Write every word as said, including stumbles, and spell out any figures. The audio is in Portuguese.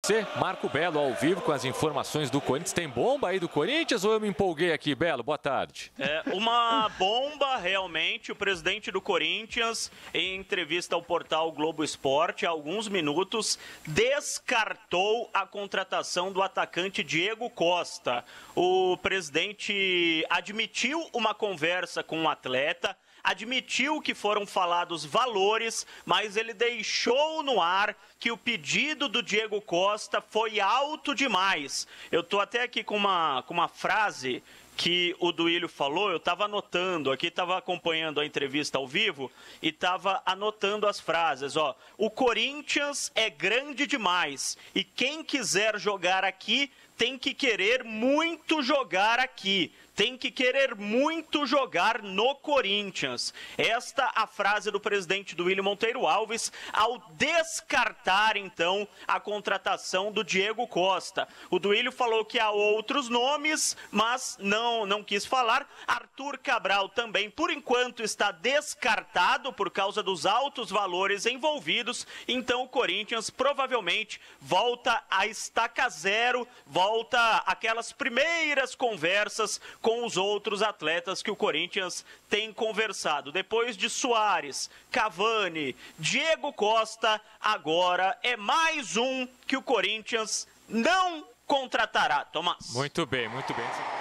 você. Marco Belo ao vivo com as informações do Corinthians. Tem bomba aí do Corinthians ou eu me empolguei aqui, Belo? Boa tarde. É uma bomba, realmente. O presidente do Corinthians, em entrevista ao portal Globo Esporte, há alguns minutos, descartou a contratação do atacante Diego Costa. O presidente admitiu uma conversa com o atleta, admitiu que foram falados valores, mas ele deixou no ar que o pedido do Diego Costa foi alto demais. Eu estou até aqui com uma, com uma frase que o Duílio falou, eu estava anotando, aqui estava acompanhando a entrevista ao vivo e estava anotando as frases. Ó, o Corinthians é grande demais e quem quiser jogar aqui tem que querer muito jogar aqui. Tem que querer muito jogar no Corinthians. Esta a frase do presidente Duílio Monteiro Alves ao descartar, então, a contratação do Diego Costa. O Duílio falou que há outros nomes, mas não, não quis falar. Arthur Cabral também, por enquanto, está descartado por causa dos altos valores envolvidos. Então, o Corinthians provavelmente volta a estaca zero, volta aquelas primeiras conversas com com os outros atletas que o Corinthians tem conversado. Depois de Soares, Cavani, Diego Costa, agora é mais um que o Corinthians não contratará. Tomás. Muito bem, muito bem.